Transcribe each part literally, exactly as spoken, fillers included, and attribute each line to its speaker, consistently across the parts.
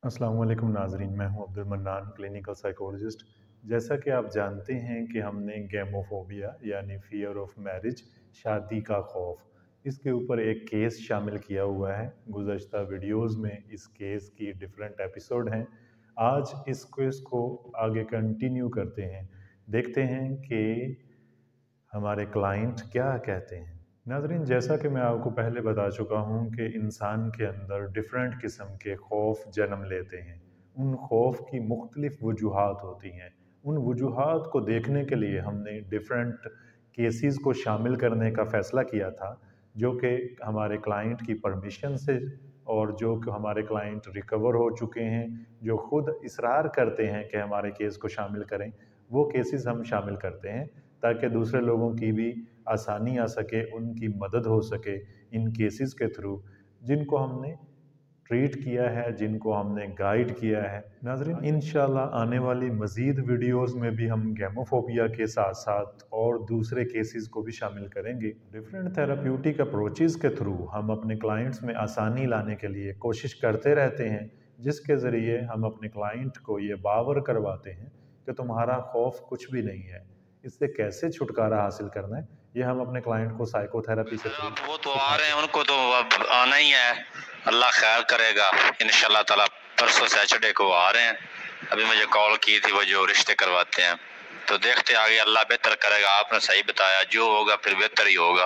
Speaker 1: अस्सलाम वालेकुम नाज़रीन, मैं हूं अब्दुल मन्नान, क्लिनिकल साइकोलॉजिस्ट। जैसा कि आप जानते हैं कि हमने गैमोफोबिया यानी फ़ियर ऑफ मैरिज, शादी का खौफ, इसके ऊपर एक केस शामिल किया हुआ है। गुज़श्ता वीडियोज़ में इस केस की डिफरेंट एपिसोड हैं। आज इस केस को आगे कंटिन्यू करते हैं, देखते हैं कि हमारे क्लाइंट क्या कहते हैं। नाज़रीन, जैसा कि मैं आपको पहले बता चुका हूँ कि इंसान के अंदर डिफरेंट किस्म के खौफ जन्म लेते हैं। उन खौफ की मुख्तलिफ वजूहात होती हैं। उन वजूहात को देखने के लिए हमने डिफरेंट केसेस को शामिल करने का फ़ैसला किया था, जो कि हमारे क्लाइंट की परमिशन से और जो कि हमारे क्लाइंट रिकवर हो चुके हैं, जो ख़ुद इसरार करते हैं कि हमारे केस को शामिल करें, वो केसेस हम शामिल करते हैं ताकि दूसरे लोगों की भी आसानी आ सके, उनकी मदद हो सके इन केसेस के थ्रू, जिनको हमने ट्रीट किया है, जिनको हमने गाइड किया है। नाज़रीन, इंशाल्लाह आने वाली मज़ीद वीडियोज़ में भी हम गैमोफोबिया के साथ साथ और दूसरे केसेस को भी शामिल करेंगे। डिफरेंट थेराप्यूटिक अप्रोचेज़ के थ्रू हम अपने क्लाइंट्स में आसानी लाने के लिए कोशिश करते रहते हैं, जिसके ज़रिए हम अपने क्लाइंट को ये बावर करवाते हैं कि तुम्हारा खौफ कुछ भी नहीं है। इससे कैसे छुटकारा हासिल करना है, ये हम अपने क्लाइंट को साइकोथेरेपी के थ्रू
Speaker 2: अब वो तो आ रहे हैं, उनको तो अब आना ही है, अल्लाह खैर करेगा इंशाल्लाह ताला। परसों सैटरडे को आ रहे हैं। अभी मुझे कॉल की थी वो जो रिश्ते करवाते हैं, तो देखते आगे, अल्लाह बेहतर करेगा। आपने सही बताया, जो होगा फिर बेहतर ही होगा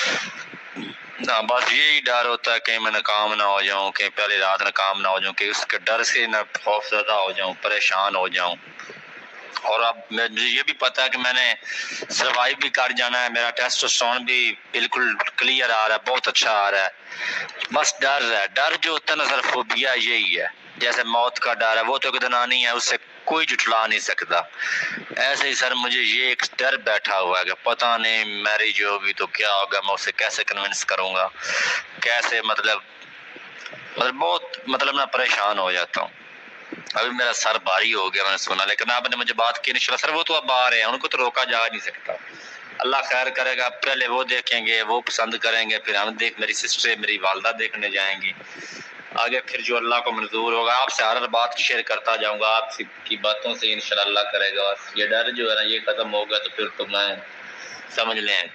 Speaker 2: ना। बस यही डर होता है कहीं मैं नाकाम ना हो जाऊं, कहीं पहले रात नाकाम ना हो जाऊं, कि उसके डर से ना खौफ ज़्यादा हो जाऊं, परेशान हो जाऊं। और अब मुझे ये भी पता है कि मैंने सर्वाइव भी कर जाना है। मेरा टेस्टोस्टेरोन भी बिल्कुल क्लियर आ रहा है, बहुत अच्छा आ रहा है। बस डर है, डर जो होता है ना सर, फोबिया यही है। जैसे मौत का डर है, वो तो कितना नहीं है, उससे कोई जुटला नहीं सकता। ऐसे ही सर मुझे ये एक डर बैठा हुआ है कि पता नहीं मैरिज होगी तो क्या होगा, मैं उसे कैसे कन्विंस करूंगा, कैसे मतलब मतलब बहुत मतलब मैं परेशान हो जाता हूँ। अभी मेरा सर भारी हो गया, मैंने सुना, लेकिन आपने मुझे बात की इंशाल्लाह। सर वो तो अब आ रहे हैं, उनको तो रोका जा नहीं सकता। अल्लाह खैर करेगा, पहले वो देखेंगे, वो पसंद करेंगे, फिर हम देख, मेरी सिस्टर मेरी वालदा देखने जाएंगी। आगे फिर जो अल्लाह को मंजूर होगा। आपसे हर बात शेयर करता जाऊंगा, आपकी बातों से इंशाल्लाह अल्लाह करेगा। ये डर जो है ना, ये खत्म होगा तो फिर तो मैं समझ लें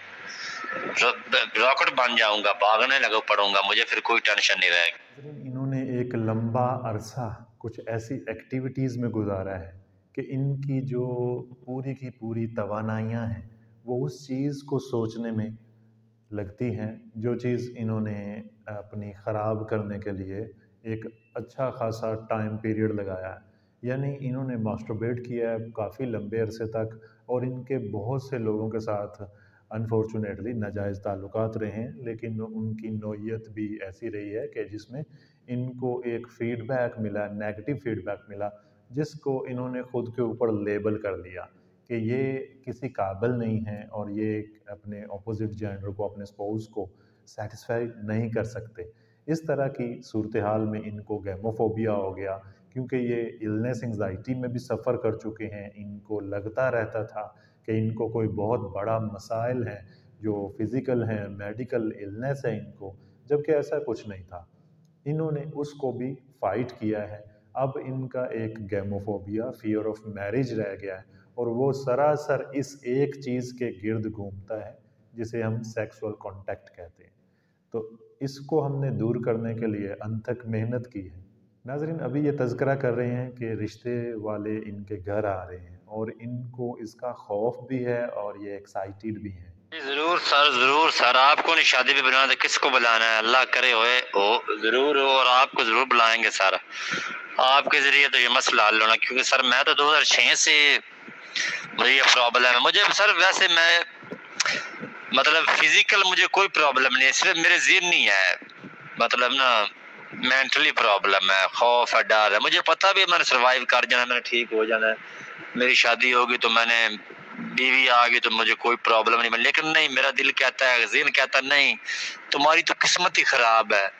Speaker 2: रॉकेट बन जाऊंगा, भागने लगा पड़ूंगा, मुझे फिर कोई टेंशन नहीं रहेगी।
Speaker 1: इन्होंने एक लंबा अरसा कुछ ऐसी एक्टिविटीज़ में गुजारा है कि इनकी जो पूरी की पूरी तवानाइयाँ हैं, वो उस चीज़ को सोचने में लगती हैं, जो चीज़ इन्होंने अपनी ख़राब करने के लिए एक अच्छा खासा टाइम पीरियड लगाया है। यानी इन्होंने मास्टरबेट किया है काफ़ी लंबे अरसे तक, और इनके बहुत से लोगों के साथ अनफॉर्चुनेटली नाजायज़ ताल्लुकात रहे हैं, लेकिन उनकी नौयत भी ऐसी रही है कि जिसमें इनको एक फ़ीडबैक मिला, नेगेटिव फ़ीडबैक मिला, जिसको इन्होंने ख़ुद के ऊपर लेबल कर लिया कि ये किसी काबिल नहीं है और ये अपने ऑपोजिट जेंडर को, अपने स्पाउस को सैटिस्फाई नहीं कर सकते। इस तरह की सूरत हाल में इनको गैमोफोबिया हो गया, क्योंकि ये इलनेस एंग्जाइटी में भी सफ़र कर चुके हैं। इनको लगता रहता था कि इनको कोई बहुत बड़ा मसाइल है, जो फ़िज़िकल हैं, मेडिकल इलनेस है इनको, जबकि ऐसा कुछ नहीं था। इन्होंने उसको भी फ़ाइट किया है। अब इनका एक गैमोफोबिया, फ़ियर ऑफ मैरिज रह गया है, और वो सरासर इस एक चीज़ के गिर्द घूमता है, जिसे हम सेक्सुअल कॉन्टैक्ट कहते हैं। तो इसको हमने दूर करने के लिए अनथक मेहनत की है। नाज़रीन, अभी ये तज़किरा कर रहे हैं कि रिश्ते वाले इनके घर आ रहे हैं, और इनको इसका खौफ भी है और ये एक्साइटेड भी हैं।
Speaker 2: जरूर सर, जरूर सर, आपको नहीं शादी भी बुलाना, किसको बुलाना है, अल्लाह करे होए हो, जरूर हो, और आपको जरूर बुलाएंगे सर। आपके जरिए तो ये मसला हल होना, क्योंकि सर मैं तो दो हज़ार छह से मुझे ये प्रॉब्लम है। मुझे सर वैसे मैं मतलब फिजिकल मुझे कोई प्रॉब्लम नहीं है, सिर्फ मेरे ज़हनी है, मतलब ना मेंटली प्रॉब्लम है, खौफ है, डर है। मुझे पता भी है मैंने सर्वाइव कर जाना, मैंने ठीक हो जाना है, मेरी शादी होगी तो मैंने बीवी आ गई तो मुझे कोई प्रॉब्लम नहीं। लेकिन नहीं, मेरा दिल कहता है, ज़हन कहता है नहीं, तुम्हारी तो किस्मत ही खराब है।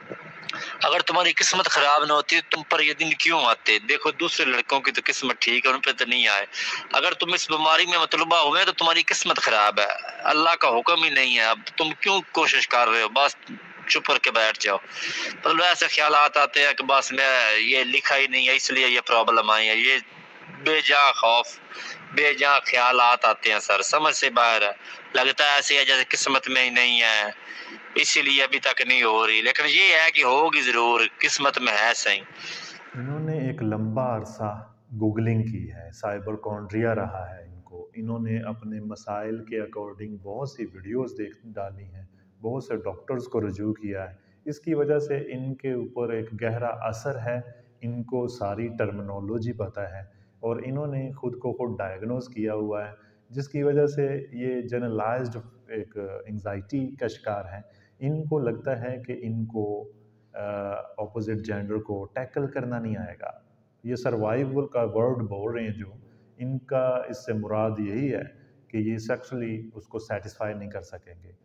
Speaker 2: अगर तुम्हारी किस्मत खराब ना होती तुम पर ये दिन क्यों आते? देखो दूसरे लड़कों की तो किस्मत ठीक है, उन पे तो नहीं आए। अगर तुम इस बीमारी में मतलूबा हुए तो तुम्हारी किस्मत खराब है, अल्लाह का हुक्म ही नहीं है। अब तुम क्यों कोशिश कर रहे हो? बस چپ کر کے بیٹھ جاؤ. مطلب ایسے خیالات آتے ہیں کہ بس میں یہ لکھا ہی نہیں ہے اس لیے یہ پرابلم آئی ہے. یہ بے جا خوف بے جا خیالات آتے ہیں سر, سمجھ سے باہر ہے. لگتا ہے ایسے ہے جیسے قسمت میں ہی نہیں ہے, اسی لیے ابھی تک نہیں ہو رہی, لیکن یہ ہے کہ ہوگی ضرور, قسمت میں ہے صحیح.
Speaker 1: انہوں نے ایک لمبا عرصہ گوگلنگ کی ہے, سائبر کونڈریا رہا ہے ان کو. انہوں نے اپنے مسائل کے اکارڈنگ بہت سی ویڈیوز دیکھ ڈالی ہیں, بہت سے ڈاکٹرز کو رجوع کیا ہے. اس کی وجہ سے ان کے اوپر ایک گہرا اثر ہے, ان کو ساری ٹرمنالوجی پتہ ہے, اور انہوں نے خود کو خود ڈائگنوز کیا ہوا ہے, جس کی وجہ سے یہ جنرلائزڈ ایک انگزائٹی کا شکار ہیں. ان کو لگتا ہے کہ ان کو اپوزٹ جینڈر کو ٹیکل کرنا نہیں آئے گا. یہ سروائیول کا ورڈ بول رہے ہیں جو, ان کا اس سے مراد یہی ہے کہ یہ سیکسولی اس کو سیٹسفائی نہیں کر سکیں گے.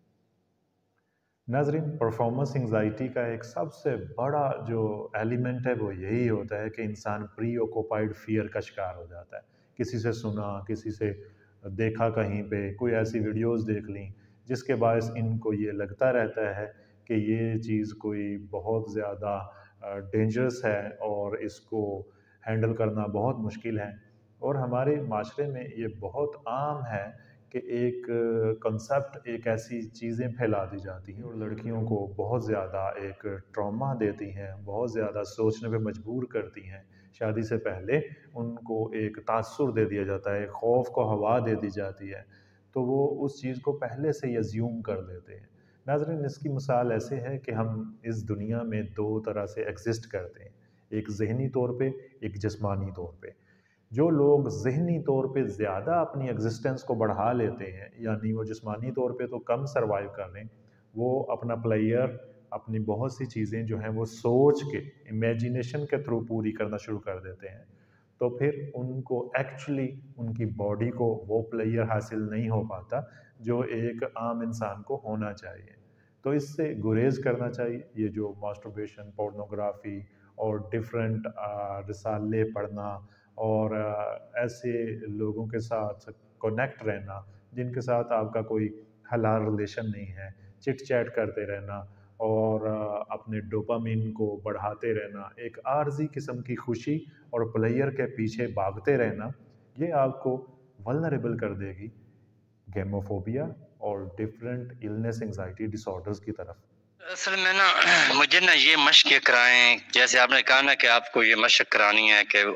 Speaker 1: ناظرین, پرفارمنس انگزائٹی کا ایک سب سے بڑا جو ایلیمنٹ ہے وہ یہی ہوتا ہے کہ انسان پری اوکوپائڈ فیئر کا شکار ہو جاتا ہے. کسی سے سنا, کسی سے دیکھا, کہیں پہ کوئی ایسی ویڈیوز دیکھ لیں جس کے باعث ان کو یہ لگتا رہتا ہے کہ یہ چیز کوئی بہت زیادہ ڈینجرس ہے اور اس کو ہینڈل کرنا بہت مشکل ہے. اور ہمارے معاشرے میں یہ بہت عام ہے کہ ایک کنسیپٹ, ایک ایسی چیزیں پھیلا دی جاتی ہیں اور لڑکیوں کو بہت زیادہ ایک ٹراما دیتی ہیں, بہت زیادہ سوچنے پہ مجبور کرتی ہیں. شادی سے پہلے ان کو ایک تاثر دے دیا جاتا ہے, خوف کو ہوا دے دی جاتی ہے, تو وہ اس چیز کو پہلے سے ہی ازیوم کر لیتے ہیں. ناظرین, اس کی مثال ایسے ہے کہ ہم اس دنیا میں دو طرح سے ایگزسٹ کرتے ہیں, ایک ذہنی طور پہ, ایک جسمانی طور پہ. جو لوگ ذہنی طور پہ زیادہ اپنی ایگزسٹنس کو بڑھا لیتے ہیں, یعنی وہ جسمانی طور پہ تو کم سروائیو کر لیں, وہ اپنا پلیئر, اپنی بہت سی چیزیں جو ہیں وہ سوچ کے, امیجینیشن کے تھرو پوری کرنا شروع کر دیتے ہیں, تو پھر ان کو ایکچولی ان کی باڈی کو وہ پلیئر حاصل نہیں ہو پاتا جو ایک عام انسان کو ہونا چاہیے. تو اس سے گریز کرنا چاہیے. یہ جو ماسٹربیشن, پورنوگرافی اور ڈفرینٹ رسالے پڑھنا اور ایسے لوگوں کے ساتھ کنیکٹ رہنا جن کے ساتھ آپ کا کوئی حلال ریلیشن نہیں ہے, چٹ چیٹ کرتے رہنا اور اپنے ڈوپامین کو بڑھاتے رہنا, ایک عارضی قسم کی خوشی اور پلیئر کے پیچھے بھاگتے رہنا, یہ آپ کو ولنریبل کر دے گی گیموفوبیا اور different illness anxiety disorders کی طرف.
Speaker 2: اصل میں نا مجھے نا یہ مشقیں کرائیں, جیسے آپ نے کہا نا کہ آپ کو یہ مشق کرانی ہے کہ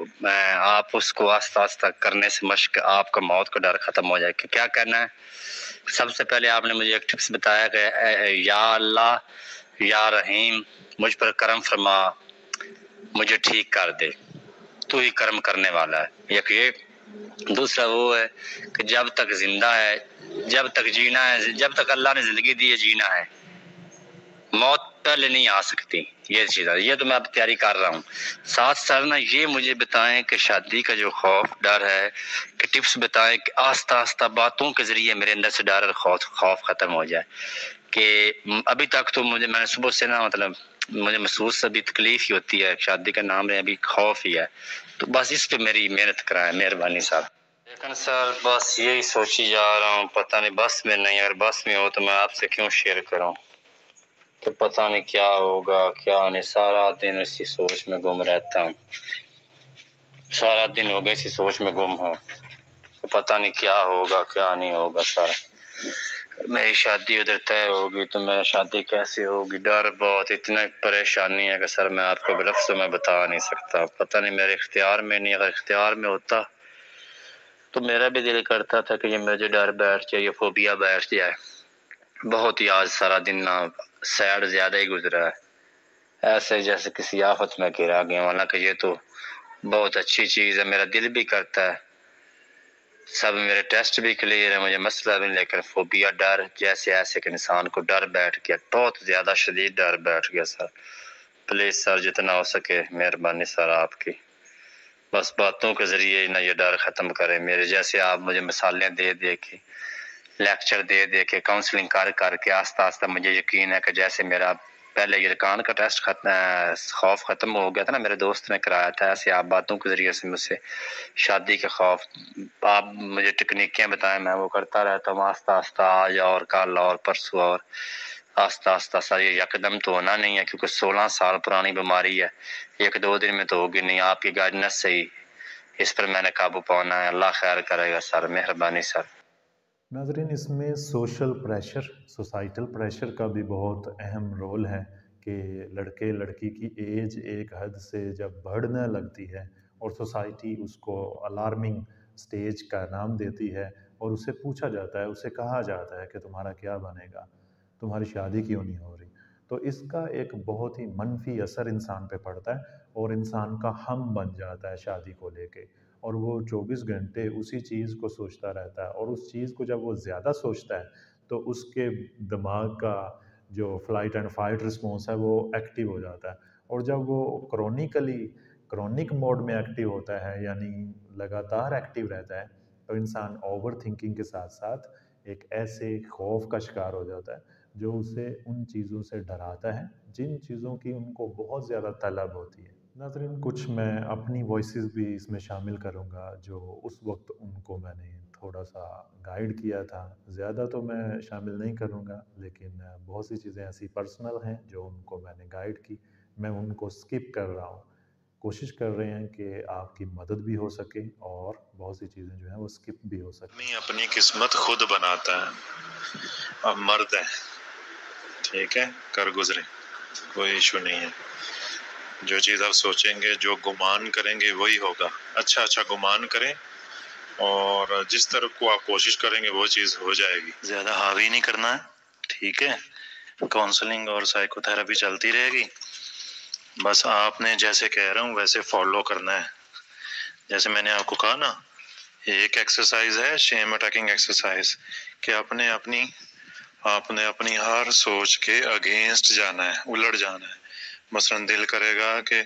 Speaker 2: آپ اس کو آہستہ آہستہ کرنے سے مشق آپ کا موت کا ڈر ختم ہو جائے. کہ کیا کرنا ہے؟ سب سے پہلے آپ نے مجھے ایک ٹپس بتایا کہ یا اللہ یا رحیم مجھ پر کرم فرما, مجھے ٹھیک کر دے, تو ہی کرم کرنے والا ہے. ایک یہ. دوسرا وہ ہے کہ جب تک زندہ ہے, جب تک جینا ہے, جب تک اللہ نے زندگی دی ہے جینا ہے, موت پہلے نہیں آ سکتی. یہ چیز ہے, یہ تو میں اب تیاری کر رہا ہوں. ساتھ ساتھ نا یہ مجھے بتائیں کہ شادی کا جو خوف ڈر ہے, کہ ٹپس بتائیں کہ آہستہ آہستہ باتوں کے ذریعے میرے اندر سے ڈر اور خوف خوف ختم ہو جائے. کہ ابھی تک تو مجھے, میں نے صبح سے نا مطلب مجھے محسوس ابھی تکلیف ہی ہوتی ہے, شادی کا نام ہے ابھی خوف ہی ہے, تو بس اس پہ میری محنت کرائیں, مہربانی صاحب. لیکن سر بس یہی سوچی جا رہا ہوں, پتہ نہیں بس میں نہیں, اگر بس میں ہو تو میں آپ سے کیوں شیئر کروں, تو پتہ نہیں کیا ہوگا کیا نہیں. سارا دن اسی سوچ میں گم رہتا ہوں, سارا دن ہو گیا اسی سوچ میں گم ہوں, تو پتہ نہیں کیا ہوگا کیا نہیں ہوگا. سر میری شادی ادھر طے ہوگی تو میری شادی کیسے ہوگی, ڈر بہت, اتنا پریشانی ہے کہ سر میں آپ کو لفظوں میں بتا نہیں سکتا. پتہ نہیں میرے اختیار میں نہیں, اگر اختیار میں ہوتا تو میرا بھی دل کرتا تھا کہ یہ مجھے ڈر بیٹھ جائے, یہ فوبیا بیٹھ جائے. بہت ہی آج سارا دن نا سیڈ زیادہ ہی گزرا ہے, ایسے جیسے کسی آفت میں گرا گیا. حالانکہ یہ تو بہت اچھی چیز ہے, میرا دل بھی کرتا ہے, سب میرے ٹیسٹ بھی کلیئر ہے, مجھے مسئلہ بھی, لیکن فوبیا ڈر جیسے ایسے کہ انسان کو ڈر بیٹھ گیا, بہت زیادہ شدید ڈر بیٹھ گیا. سر پلیز سر جتنا ہو سکے مہربانی سر آپ کی, بس باتوں کے ذریعے نہ یہ ڈر ختم کرے. میرے جیسے آپ مجھے مثالیں دے دے کے, لیکچر دے دے کے, کاؤنسلنگ کر کر کے آہستہ آہستہ مجھے یقین ہے کہ جیسے میرا پہلے یہ کان کا ٹیسٹ ختم, خوف ختم ہو گیا تھا نا, میرے دوست نے کرایا تھا, ایسے آپ باتوں کے ذریعے سے مجھ سے شادی کے خوف, آپ مجھے ٹکنیکیں بتائیں, میں وہ کرتا رہتا ہوں آہستہ آہستہ, آج اور کل اور پرسوں اور آہستہ آہستہ سر یہ یکدم تو ہونا نہیں ہے، کیونکہ سولہ سال پرانی بیماری ہے، ایک دو دن میں تو ہوگی نہیں۔ آپ کی گائیڈنس سے ہی اس پر میں نے قابو پانا ہے۔ اللہ خیر کرے گا سر، مہربانی سر۔
Speaker 1: ناظرین، اس میں سوشل پریشر، سوسائٹل پریشر کا بھی بہت اہم رول ہے کہ لڑکے لڑکی کی ایج ایک حد سے جب بڑھنے لگتی ہے اور سوسائٹی اس کو الارمنگ سٹیج کا نام دیتی ہے اور اسے پوچھا جاتا ہے، اسے کہا جاتا ہے کہ تمہارا کیا بنے گا، تمہاری شادی کیوں نہیں ہو رہی، تو اس کا ایک بہت ہی منفی اثر انسان پہ پڑتا ہے اور انسان کا ہم بن جاتا ہے شادی کو لے کے، اور وہ چوبیس گھنٹے اسی چیز کو سوچتا رہتا ہے، اور اس چیز کو جب وہ زیادہ سوچتا ہے تو اس کے دماغ کا جو فلائٹ اینڈ فائٹ رسپانس ہے وہ ایکٹیو ہو جاتا ہے، اور جب وہ کرونیکلی کرونک موڈ میں ایکٹیو ہوتا ہے، یعنی لگاتار ایکٹیو رہتا ہے، تو انسان اوور تھنکنگ کے ساتھ ساتھ ایک ایسے خوف کا شکار ہو جاتا ہے جو اسے ان چیزوں سے ڈراتا ہے جن چیزوں کی ان کو بہت زیادہ طلب ہوتی ہے۔ ناظرین، کچھ میں اپنی وائسز بھی اس میں شامل کروں گا جو اس وقت ان کو میں نے تھوڑا سا گائیڈ کیا تھا، زیادہ تو میں شامل نہیں کروں گا، لیکن بہت سی چیزیں ایسی پرسنل ہیں جو ان کو میں نے گائیڈ کی، میں ان کو سکپ کر رہا ہوں۔ کوشش کر رہے ہیں کہ آپ کی مدد بھی ہو سکے اور بہت سی چیزیں جو ہیں وہ سکپ بھی ہو سکیں۔
Speaker 3: آدمی اپنی قسمت خود بناتا ہے، اب مرد ہے، ٹھیک ہے، کر گزرے، کوئی ایشو نہیں ہے۔ جو چیز آپ سوچیں گے، جو گمان کریں گے وہی ہوگا۔ اچھا اچھا گمان کریں اور جس طرح کو آپ کوشش کریں گے وہ چیز ہو جائے گی۔ زیادہ حاوی نہیں کرنا ہے، ٹھیک ہے، کاؤنسلنگ اور سائیکو تھراپی چلتی رہے گی، بس آپ نے جیسے کہہ رہا ہوں ویسے فالو کرنا ہے۔ جیسے میں نے آپ کو کہا نا، ایک ایکسرسائز ہے شیم اٹیکنگ ایکسرسائز، کہ آپ نے اپنی آپ نے اپنی ہر سوچ کے اگینسٹ جانا ہے، الٹ جانا ہے۔ مثلاً دل کرے گا کہ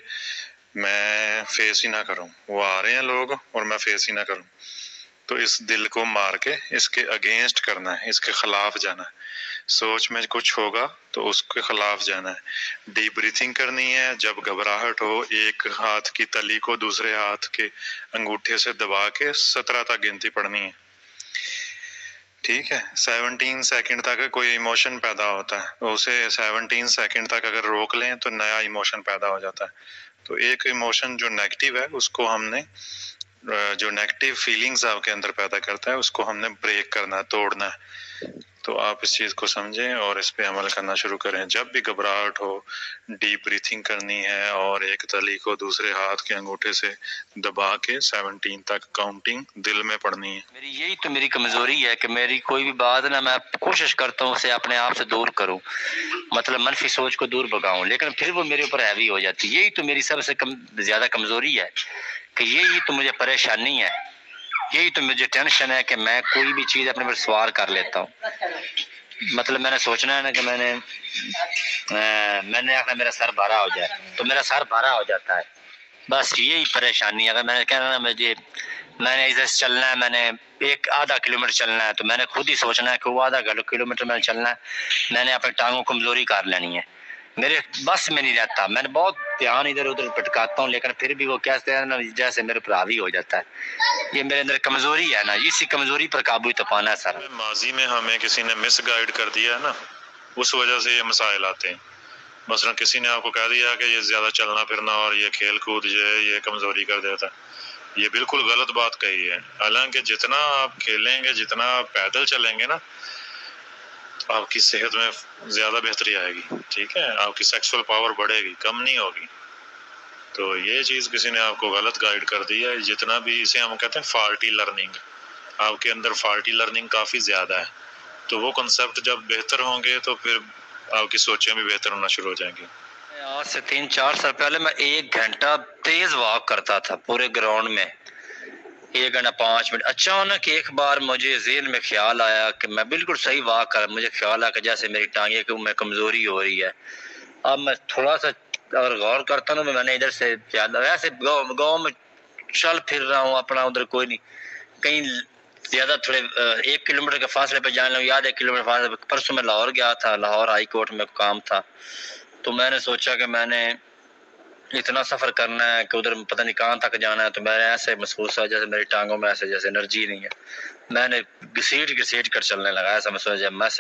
Speaker 3: میں فیس ہی نہ کروں، وہ آ رہے ہیں لوگ اور میں فیس ہی نہ کروں، تو اس دل کو مار کے اس کے اگینسٹ کرنا ہے، اس کے خلاف جانا ہے۔ سوچ میں کچھ ہوگا تو اس کے خلاف جانا ہے۔ ڈیپ بریتھنگ کرنی ہے، جب گھبراہٹ ہو ایک ہاتھ کی تلی کو دوسرے ہاتھ کے انگوٹھے سے دبا کے سترہ تک گنتی پڑھنی ہے، ٹھیک ہے۔ سیونٹین سیکنڈ تک کوئی ایموشن پیدا ہوتا ہے، اسے سیونٹین سیکنڈ تک اگر روک لیں تو نیا ایموشن پیدا ہو جاتا ہے۔ تو ایک ایموشن جو نیگیٹو ہے اس کو ہم نے جو نیگیٹو فیلنگز آپ کے اندر پیدا کرتا ہے اس کو ہم نے بریک کرنا ہے، توڑنا ہے۔ تو آپ اس چیز کو سمجھیں اور اس پہ عمل کرنا شروع کریں۔ جب بھی گھبراہٹ ہو ڈیپ بریتھنگ کرنی ہے اور ایک تلی کو دوسرے ہاتھ کے انگوٹھے سے دبا کے سیونٹین تک کاؤنٹنگ دل میں پڑھنی ہے۔
Speaker 2: میری یہی تو میری کمزوری ہے کہ میری کوئی بھی بات نہ میں کوشش کرتا ہوں اسے اپنے آپ سے دور کروں، مطلب منفی سوچ کو دور بگاؤں، لیکن پھر وہ میرے اوپر ہیوی ہو جاتی ہے۔ یہی تو میری سب سے کم زیادہ کمزوری ہے کہ یہی تو مجھے پریشانی ہے، یہی تو مجھے ٹینشن ہے کہ میں کوئی بھی چیز اپنے پر سوار کر لیتا ہوں۔ مطلب میں نے سوچنا ہے نا کہ میں نے میں نے اگر میرا سر بھارا ہو جائے تو میرا سر بھارا ہو جاتا ہے، بس یہی پریشانی ہے۔ اگر میں نے کہنا نا مجھے میں نے ادھر سے چلنا ہے، میں نے ایک آدھا کلو میٹر چلنا ہے، تو میں نے خود ہی سوچنا ہے کہ وہ آدھا کلو میٹر میں چلنا ہے، میں نے اپنے ٹانگوں کمزوری کر لینی ہے، میرے بس میں نہیں رہتا۔ میں نے بہت دھیان ادھر ادھر پٹکاتا ہوں لیکن پھر بھی وہ کہتے ہیں نا جیسے میرے پر حاوی ہو جاتا ہے۔ یہ میرے اندر کمزوری ہے نا، اسی کمزوری پر قابو تو پانا ہے سر۔
Speaker 3: ماضی میں ہمیں کسی نے مس گائیڈ کر دیا ہے نا، اس وجہ سے یہ مسائل آتے ہیں۔ مثلا کسی نے آپ کو کہہ دیا کہ یہ زیادہ چلنا پھرنا اور یہ کھیل کود جو ہے یہ کمزوری کر دیتا ہے، یہ بالکل غلط بات کہی ہے۔ حالانکہ جتنا آپ کھیلیں گے، جتنا آپ پیدل چلیں گے نا، آپ کی صحت میں زیادہ بہتری آئے گی، ٹھیک ہے، آپ کی سیکسول پاور بڑھے گی، کم نہیں ہوگی۔ تو یہ چیز کسی نے آپ کو غلط گائیڈ کر دی ہے۔ جتنا بھی اسے ہم کہتے ہیں فالٹی لرننگ، آپ کے اندر فالٹی لرننگ کافی زیادہ ہے، تو وہ کنسیپٹ جب بہتر ہوں گے تو پھر آپ کی سوچیں بھی بہتر ہونا شروع ہو جائیں گی۔
Speaker 2: آج سے تین چار سال پہلے میں ایک گھنٹہ تیز واک کرتا تھا پورے گراؤنڈ میں، ایک گھنٹہ پانچ منٹ۔ اچانک ایک بار مجھے ذہن میں خیال آیا کہ میں بالکل صحیح واک کر، مجھے خیال آیا کہ جیسے میری ٹانگیں میں کمزوری ہو رہی ہے۔ اب میں تھوڑا سا اگر غور کرتا ہوں میں نے ادھر سے زیادہ ویسے گاؤں گاؤں میں چل پھر رہا ہوں اپنا، ادھر کوئی نہیں، کہیں زیادہ تھوڑے ایک کلو میٹر کے فاصلے پہ جانے لگا، یاد ایک کلو میٹر فاصلے پہ۔ پرسوں میں لاہور گیا تھا، لاہور ہائی کورٹ میں کام تھا، تو میں نے سوچا کہ میں نے اتنا سفر کرنا ہے کہ ادھر پتہ نہیں کہاں تک جانا ہے، تو میں نے ایسے محسوس ہوا جیسے میری ٹانگوں میں ایسے جیسے انرجی نہیں ہے۔ میں نے گھسیٹ گھسیٹ کر چلنے لگا، ایسا محسوس جب میں سے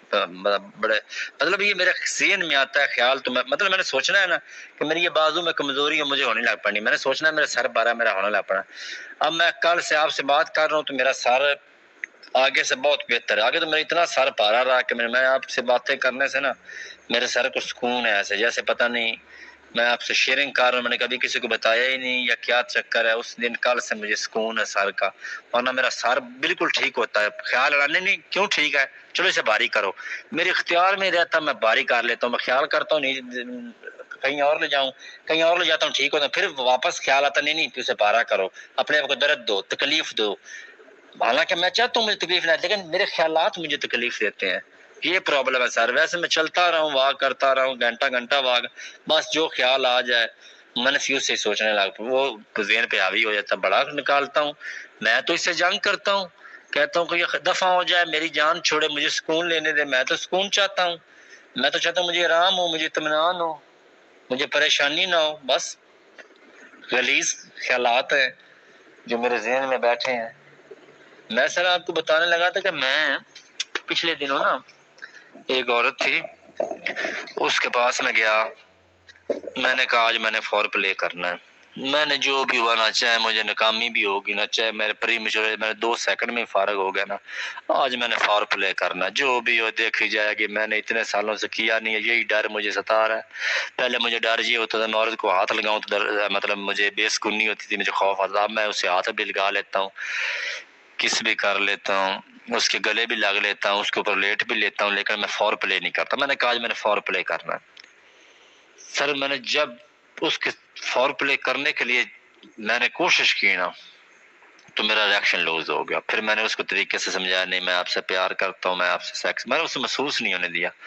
Speaker 2: بڑے مطلب یہ میرے ذہن میں آتا ہے خیال، تو میں مطلب میں نے سوچنا ہے نا کہ میری یہ بازو میں کمزوری ہے، مجھے ہونے لگ پڑنی، میں نے سوچنا ہے میرے سر بارہ میرا ہونے لگ پڑا۔ اب میں کل سے آپ سے بات کر رہا ہوں تو میرا سر آگے سے بہت بہتر ہے، آگے تو میرا اتنا سر پارا رہا کہ میں آپ سے باتیں کرنے سے نا میرے سر کو سکون ہے، ایسے جیسے پتہ نہیں میں آپ سے شیئرنگ کر رہا ہوں، میں نے کبھی کسی کو بتایا ہی نہیں یا کیا چکر ہے۔ اس دن کل سے مجھے سکون ہے سر کا، ورنہ میرا سر بالکل ٹھیک ہوتا ہے، خیال لانے نہیں کیوں ٹھیک ہے، چلو اسے باری کرو، میرے اختیار میں رہتا میں باری کر لیتا ہوں، میں خیال کرتا ہوں نہیں کہیں اور لے جاؤں، کہیں اور لے جاتا ہوں ٹھیک ہوتا ہے، پھر واپس خیال آتا نہیں نہیں اسے بارہ کرو، اپنے آپ کو درد دو، تکلیف دو، حالانکہ میں چاہتا ہوں مجھے تکلیف نہ دے، لیکن میرے خیالات مجھے تکلیف دیتے ہیں، یہ پرابلم ہے سر۔ ویسے میں چلتا رہا ہوں، واک کرتا رہا ہوں، گھنٹہ گھنٹہ واک، بس جو خیال آ جائے منفی اس سے سوچنے لگتا ہوں، وہ ذہن پہ حاوی ہو جاتا ہے، بڑا نکالتا ہوں میں تو اس سے جنگ کرتا ہوں، کہتا ہوں کہ یہ دفعہ ہو جائے، میری جان چھوڑے، مجھے سکون لینے دے، میں تو سکون چاہتا ہوں، میں تو چاہتا ہوں مجھے آرام ہو، مجھے اطمینان ہو، مجھے پریشانی نہ ہو، بس غلیظ خیالات ہیں جو میرے ذہن میں بیٹھے ہیں۔ میں سر آپ کو بتانے لگا تھا کہ میں پچھلے دنوں نا ایک عورت تھی اس کے پاس میں گیا، میں نے کہا آج میں نے فور پلے کرنا ہے، میں نے جو بھی ہوا نہ چاہے مجھے ناکامی بھی ہوگی نہ چاہے میرے پری مشورے میں دو سیکنڈ میں فارغ ہو گیا نا، آج میں نے فور پلے کرنا، جو بھی ہو دیکھی جائے گی، میں نے اتنے سالوں سے کیا نہیں ہے، یہی ڈر مجھے ستا رہا ہے۔ پہلے مجھے ڈر یہ ہوتا تھا میں عورت کو ہاتھ لگاؤں تو در مطلب مجھے بے سکونی ہوتی تھی، مجھے خوف آتا، اب میں اسے ہاتھ بھی لگا لیتا ہوں، کس بھی کر لیتا ہوں، اس کے گلے بھی لگ لیتا ہوں، اس کے اوپر لیٹ بھی لیتا ہوں، لیکن میں فور پلے نہیں کرتا۔ میں نے کہا آج میں نے فور پلے کرنا ہے۔ سر میں نے جب اس کے فور پلے کرنے کے لیے میں نے کوشش کی نا تو میرا ریاکشن لوز ہو گیا، پھر میں نے اس کو طریقے سے سمجھایا نہیں میں آپ سے پیار کرتا ہوں، میں آپ سے سیکس، میں نے اسے محسوس نہیں ہونے دیا،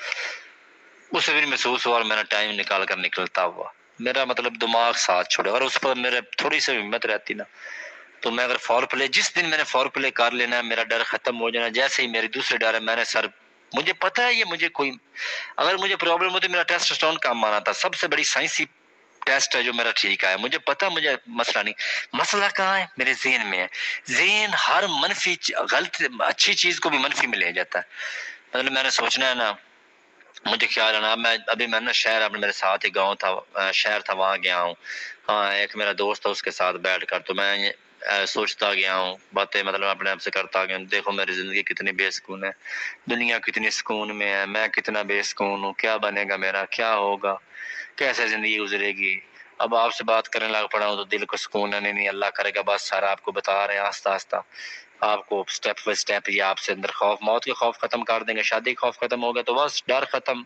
Speaker 2: اسے بھی محسوس ہوا اور میں نے ٹائم نکال کر نکلتا ہوا، میرا مطلب دماغ ساتھ چھوڑے، اور اس پر میرے تھوڑی سی ہمت رہتی نا تو میں اگر فور پلے جس دن میں نے فور پلے کر لینا ہے میرا ڈر ختم ہو جانا، جیسے ہی میری دوسرے ڈر ہے میں نے سر مجھے پتا ہے یہ مجھے کوئی اگر مجھے پرابلم ہوتی میرا ٹیسٹوسٹرون کم آنا تھا، سب سے بڑی سائنسی ٹیسٹ ہے جو میرا ٹھیک ہے، مجھے پتا مجھے مسئلہ نہیں، مسئلہ کہاں ہے میرے ذہن میں ہے، ذہن ہر منفی غلط اچھی چیز کو بھی منفی میں لے جاتا ہے، مطلب میں نے سوچنا ہے نا مجھے خیال ہے نا میں ابھی میں نے شہر اپنے میرے ساتھ ہی گاؤں تھا شہر تھا وہاں گیا ہوں، ہاں ایک میرا دوست تھا اس کے ساتھ بیٹھ کر تو میں سوچتا گیا ہوں باتیں مطلب اپنے آپ سے کرتا گیا ہوں، دیکھو میری زندگی کتنی بے سکون ہے، دنیا کتنی سکون میں ہے، میں کتنا بے سکون ہوں، کیا بنے گا میرا، کیا ہوگا، کیسے زندگی گزرے گی۔ اب آپ سے بات کرنے لگ پڑا ہوں تو دل کو سکون ہے، نہیں نہیں اللہ کرے گا، بس سارا آپ کو بتا رہے ہیں آہستہ آہستہ آپ کو سٹیپ بائی سٹیپ، یہ آپ سے اندر خوف موت کے خوف ختم کر دیں گے، شادی کا خوف ختم ہوگا تو بس ڈر ختم،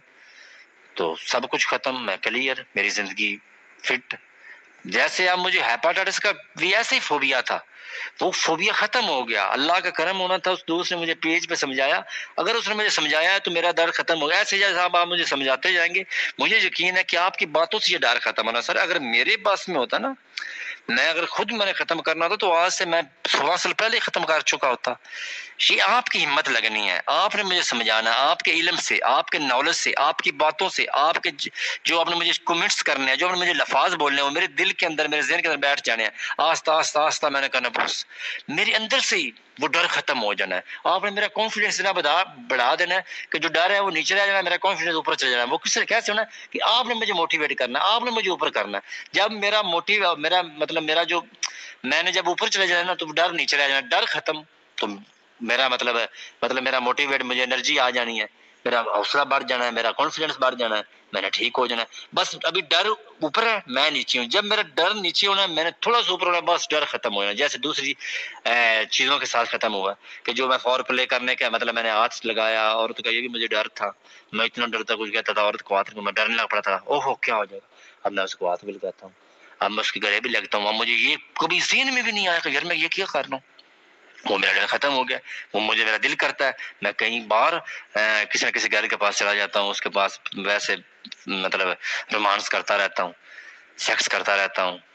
Speaker 2: تو سب کچھ ختم، میں کلیئر، میری زندگی فٹ، جیسے اب مجھے ہیپاٹائٹس کا بھی ایسے ہی فوبیا تھا وہ فوبیا ختم ہو گیا، اللہ کا کرم ہونا تھا، اس دوست نے مجھے پیج پہ سمجھایا، اگر اس نے مجھے سمجھایا ہے تو میرا ڈر ختم ہو گیا، ایسے جیسے آپ آپ مجھے سمجھاتے جائیں گے مجھے یقین ہے کہ آپ کی باتوں سے یہ ڈر ختم ہونا۔ سر اگر میرے پاس میں ہوتا نا میں اگر خود میں نے ختم کرنا ہوتا تو آج سے میں سولہ سال پہلے ختم کر چکا ہوتا، یہ آپ کی ہمت لگنی ہے، آپ نے مجھے سمجھانا، آپ کے علم سے، آپ کے نالج سے، آپ کی باتوں سے، آپ کے جو آپ نے مجھے کمنٹس کرنے ہیں، جو آپ نے مجھے لفاظ بولنے ہیں وہ میرے دل کے اندر میرے ذہن کے اندر بیٹھ جانے ہیں، آہستہ آہستہ آہستہ میں نے کہنا بس میرے اندر سے ہی وہ ڈر ختم ہو جانا ہے، آپ نے میرا کانفیڈنس اتنا بڑھا بڑھا دینا ہے کہ جو ڈر ہے وہ نیچے رہ جانا ہے، میرا کانفیڈنس اوپر چلا جانا ہے، وہ کس سے کیسے ہونا ہے کہ آپ نے مجھے موٹیویٹ کرنا ہے، آپ نے مجھے اوپر کرنا ہے، جب میرا موٹیو میرا مطلب میرا جو میں نے جب اوپر چلے جانا تو ڈر نیچے رہ جانا، ڈر ختم تو میرا مطلب ہے مطلب میرا موٹیویٹ مجھے انرجی آ جانی ہے، میرا حوصلہ بڑھ جانا ہے، میرا کانفیڈنس بڑھ جانا ہے، میں نے ٹھیک ہو جانا ہے، بس ابھی ڈر اوپر ہے میں نیچے ہوں، جب میرا ڈر نیچے ہونا ہے میں نے تھوڑا سا اوپر ہونا ہے بس ڈر ختم ہو جانا، جیسے دوسری چیزوں کے ساتھ ختم ہوا کہ جو میں فور پلے کرنے کا مطلب میں نے ہاتھ لگایا، عورت کا یہ بھی مجھے ڈر تھا، میں اتنا ڈرتا کچھ کہتا تھا عورت کو ہاتھ میں ڈرنے لگ پڑا تھا، اوہ ہو کیا ہو جائے گا، اب میں اس کو ہاتھ بھی لگاتا ہوں، اب میں اس کے گلے بھی لگتا ہوں، اب مجھے یہ کبھی ذہن میں بھی نہیں آیا کہ یار میں یہ کیا کر رہا ہوں، وہ میرا ڈر ختم ہو گیا، وہ مجھے میرا دل کرتا ہے میں کئی بار کسی نہ کسی گھر کے پاس چلا جاتا ہوں، اس کے پاس ویسے مطلب رومانس کرتا رہتا ہوں، سیکس کرتا رہتا ہوں،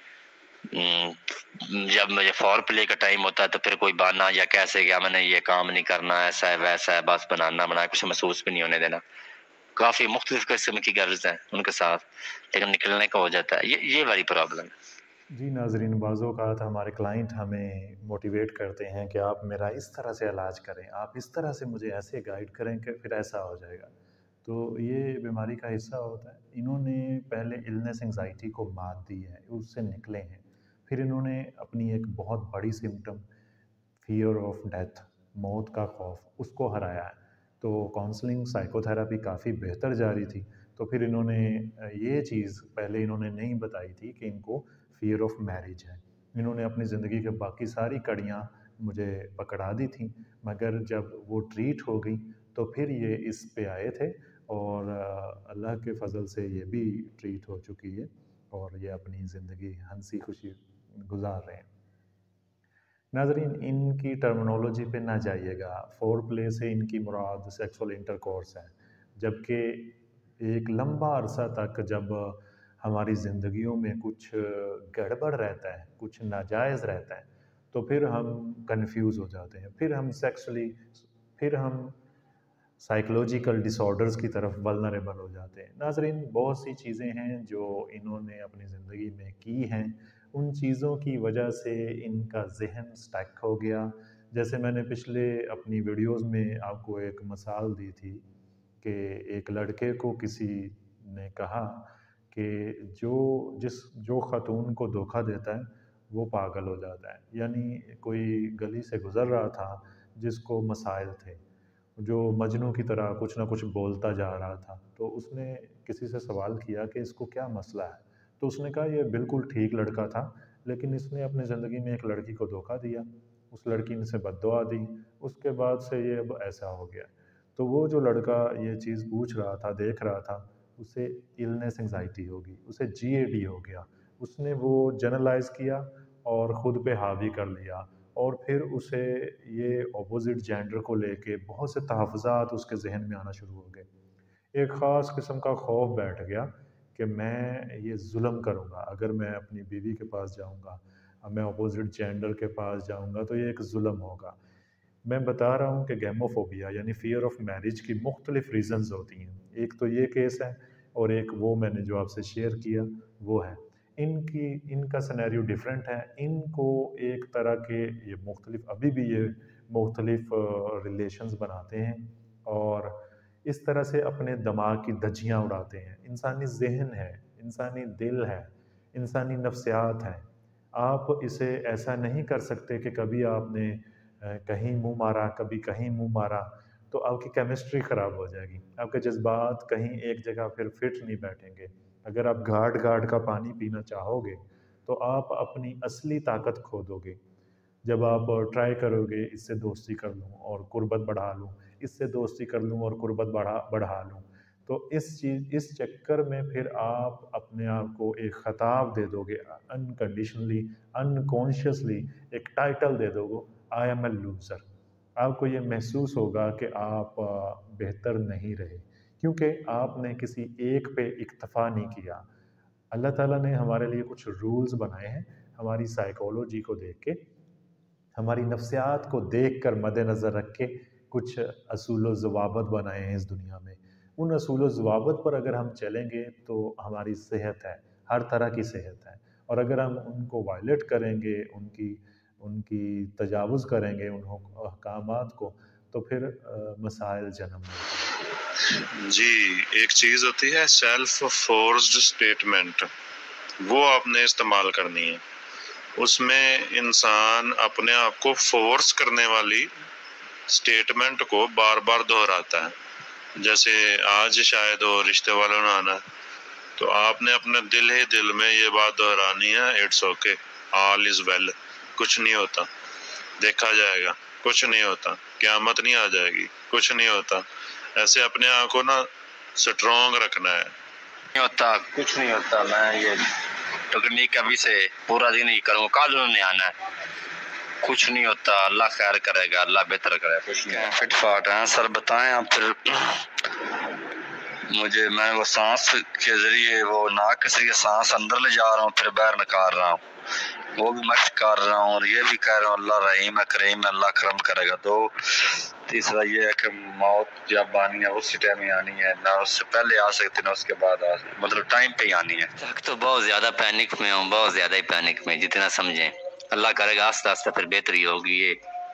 Speaker 2: جب مجھے فور پلے کا ٹائم ہوتا ہے تو پھر کوئی بہانا یا کیسے گیا میں نے یہ کام نہیں کرنا، ایسا ہے ویسا ہے، بس بنانا بنا کچھ محسوس بھی نہیں ہونے دینا، کافی مختلف قسم کی غرض ہیں ان کے ساتھ، لیکن نکلنے کا ہو جاتا ہے، یہ یہ والی پرابلم ہے۔
Speaker 1: जी नाज़रीन, बाज़ औक़ात हमारे क्लाइंट हमें मोटिवेट करते हैं कि आप मेरा इस तरह से इलाज करें, आप इस तरह से मुझे ऐसे गाइड करें कि फिर ऐसा हो जाएगा। तो ये बीमारी का हिस्सा होता है। इन्होंने पहले इलनेस एंग्ज़ायटी को मात दी है, उससे निकले हैं। फिर इन्होंने अपनी एक बहुत बड़ी सिम्पटम फ़ियर ऑफ डेथ, मौत का खौफ, उसको हराया है। तो काउंसलिंग, साइकोथेरेपी काफ़ी बेहतर जा रही थी। तो फिर इन्होंने अ, ये चीज़ पहले इन्होंने नहीं बताई थी कि इनको फ़ियर ऑफ मैरिज है। इन्होंने अपनी ज़िंदगी के बाकी सारी कड़ियाँ मुझे पकड़ा दी थी, मगर जब वो ट्रीट हो गई तो फिर ये इस पे आए थे और अ, अल्लाह के फ़ज़ल से ये भी ट्रीट हो चुकी है और ये अपनी ज़िंदगी हँसी-खुशी गुज़ार रहे हैं। नाज़रीन, इनकी टर्मिनोलॉजी पे ना जाइएगा। फ़ोर प्ले से इनकी मुराद सेक्सुअल इंटरकोर्स है, जबकि एक लंबा अरसा तक जब हमारी ज़िंदगियों में कुछ गड़बड़ रहता है, कुछ नाजायज़ रहता है, तो फिर हम कन्फ्यूज़ हो जाते हैं। फिर हम सेक्सुअली फिर हम साइकोलॉजिकल डिसऑर्डर्स की तरफ वल्नरेबल हो जाते हैं। नाज़रीन, बहुत सी चीज़ें हैं जो इन्होंने अपनी ज़िंदगी में की हैं, उन चीज़ों की वजह से इनका ज़हन स्टक हो गया। जैसे मैंने पिछले अपनी वीडियोज़ में आपको एक मिसाल दी थी कि एक लड़के को किसी ने कहा कि जो जिस जो ख़ातून को धोखा देता है, वो पागल हो जाता है। यानी कोई गली से गुज़र रहा था जिसको मसाइल थे, जो मजनू की तरह कुछ ना कुछ बोलता जा रहा था। तो उसने किसी से सवाल किया कि इसको क्या मसला है? तो उसने कहा ये बिल्कुल ठीक लड़का था, लेकिन इसने अपनी ज़िंदगी में एक लड़की को धोखा दिया, उस लड़की ने इसे बद्दुआ दी, उसके बाद से ये अब ऐसा हो गया। तो वो जो लड़का ये चीज़ पूछ रहा था, देख रहा था, उसे इलनेस एंग्ज़ायटी होगी, उसे जी ए डी हो गया। उसने वो जनरलाइज़ किया और ख़ुद पे हावी कर लिया और फिर उसे ये अपोज़िट जेंडर को लेके बहुत से तहफ़्फ़ुज़ात उसके ज़हन में आना शुरू हो गए। एक ख़ास किस्म का खौफ बैठ गया कि मैं ये ज़ुल्म करूँगा, अगर मैं अपनी बीवी के पास जाऊँगा, अब मैं अपोज़िट जेंडर के पास जाऊँगा तो ये एक ज़ुल्म होगा। मैं बता रहा हूँ कि गैमोफ़ोबिया यानी फ़ियर ऑफ मैरिज की मुख्तलिफ़ रीज़न्स होती हैं। एक तो ये केस है और एक वो मैंने जो आपसे शेयर किया वो है। इनकी इनका सिनेरियो डिफरेंट है। इनको एक तरह के ये मुख्तलिफ़ अभी भी ये मुख्तलिफ़ रिलेशंस बनाते हैं और इस तरह से अपने दिमाग की धज्जियाँ उड़ाते हैं। इंसानी ज़हन है, इंसानी दिल है, इंसानी नफ्सियात है। आप इसे ऐसा नहीं कर सकते कि कभी आपने अ, कहीं मुँह मारा, कभी कहीं मुँह मारा, तो आपकी केमिस्ट्री ख़राब हो जाएगी। आपके जज़्बात कहीं एक जगह फिर फिट नहीं बैठेंगे। अगर आप घाट-घाट का पानी पीना चाहोगे, तो आप अपनी असली ताकत खो दोगे। जब आप ट्राई करोगे इससे दोस्ती कर लूँ और कुर्बत बढ़ा लूँ, इससे दोस्ती कर लूँ और कुर्बत बढ़ा बढ़ा लूँ, तो इस चीज़ इस चक्कर में फिर आप अपने आप को एक ख़िताब दे दोगे अनकंडीशनली, अनकॉन्शियसली एक टाइटल दे दोगे, आई एम अ लूज़र। आपको ये महसूस होगा कि आप अ, बेहतर नहीं रहे, क्योंकि आपने किसी एक पे इक्तफ़ा नहीं किया। अल्लाह ताला ने हमारे लिए कुछ रूल्स बनाए हैं, हमारी साइकोलॉजी को देख के, हमारी नफ्सियात को देख कर मद्देनज़र रख के कुछ असूल व ज़वाबित बनाए हैं इस दुनिया में। उन असूल व ज़वाबित पर अगर हम चलेंगे तो हमारी सेहत है, हर तरह की सेहत है और अगर हम उनको वायलेट करेंगे, उनकी उनकी तजावुज़ करेंगे उन हुक अहकामात को, तो फिर अ, मसाइल जन्म लेते हैं।
Speaker 3: जी, एक चीज़ होती है सेल्फ फोर्स्ड स्टेटमेंट, वो आपने इस्तेमाल करनी है। उसमें इंसान अपने आप को फोर्स करने वाली स्टेटमेंट को बार-बार दोहराता है। जैसे आज शायद वो रिश्ते वालों ने आना है, तो आपने अपने दिल ही दिल में ये बात दोहरानी है, it's okay, all is well, कुछ नहीं होता, देखा जाएगा, कुछ नहीं होता, क़यामत नहीं आ जाएगी, कुछ नहीं होता। ऐसे अपने आप को ना स्ट्रॉन्ग रखना है।
Speaker 2: नहीं होता, कुछ नहीं होता, मैं ये तकनीक अभी से पूरा दिन ही करूँगा, कल उन्होंने आना है, कुछ नहीं होता, अल्लाह खैर करेगा, अल्लाह बेहतर करेगा, कुछ नहीं। फिट फाट हैं सर, बताएं आप फिर। مجھے میں وہ سانس کے ذریعے وہ ناک کے ذریعے سانس اندر لے جا رہا ہوں پھر باہر نکال رہا ہوں، وہ بھی مشق کر رہا ہوں، اور یہ بھی کہہ رہا ہوں اللہ رحیم ہے کریم ہے، اللہ کرم کرے گا۔ تو تیسرا یہ ہے کہ موت جب آنی ہے اسی ٹائم ہی آنی ہے، نہ اس سے پہلے آ سکتی نہ اس کے بعد آ سکتی، مطلب ٹائم پہ ہی آنی ہے۔ تک تو بہت زیادہ پینک میں ہوں، بہت زیادہ ہی پینک میں، جتنا سمجھیں اللہ کرے گا آہستہ آہستہ پھر بہتری ہوگی۔ یہ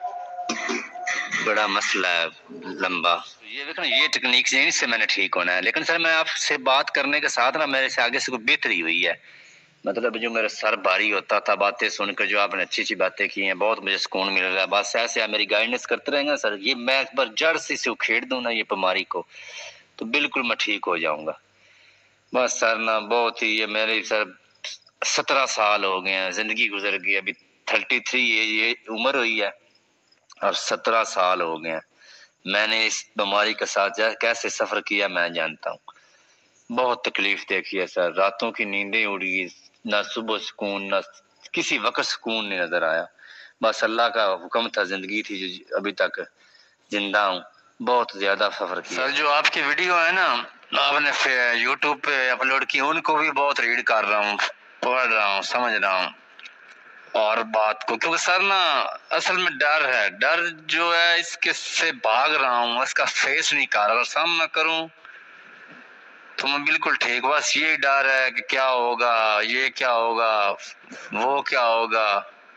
Speaker 2: بڑا مسئلہ ہے لمبا، یہ دیکھنا یہ ٹیکنیک سے سے میں نے ٹھیک ہونا ہے، لیکن سر میں آپ سے بات کرنے کے ساتھ نا میرے سے آگے سے کوئی بہتری ہوئی ہے، مطلب جو میرا سر بھاری ہوتا تھا باتیں سن کر، جو آپ نے اچھی اچھی باتیں کی ہیں بہت مجھے سکون مل رہا ہے، بس ایسے آپ میری گائیڈنس کرتے رہیں گے سر، یہ میں ایک بار جڑ سے اسے اکھیڑ دوں نا یہ بیماری کو تو بالکل میں ٹھیک ہو جاؤں گا۔ بس سر نا بہت ہی یہ میرے سر سترہ سال ہو گئے ہیں، زندگی گزر گئی، ابھی تھرٹی تھری یہ عمر ہوئی ہے اور سترہ سال ہو گئے ہیں۔ میں نے اس بیماری کے ساتھ کیسے سفر کیا میں جانتا ہوں، بہت تکلیف دیکھی ہے سر، راتوں کی نیندیں اڑ گئی، نہ صبح سکون نہ کسی وقت سکون نہیں نظر آیا، بس اللہ کا حکم تھا، زندگی تھی جو ابھی تک زندہ ہوں، بہت زیادہ سفر کیا۔ سر جو آپ کی ویڈیو ہے نا آپ نے یوٹیوب پہ اپلوڈ کی ان کو بھی بہت ریڈ کر رہا ہوں، پڑھ رہا ہوں، سمجھ رہا ہوں اور بات کو، کیونکہ سر نا اصل میں ڈر ہے، ڈر جو ہے اس کے سے بھاگ رہا ہوں، اس کا فیس نہیں کر رہا، اگر سامنا کروں تو میں بالکل ٹھیک، بس یہی ڈر ہے کہ کیا ہوگا، یہ کیا ہوگا، وہ کیا ہوگا،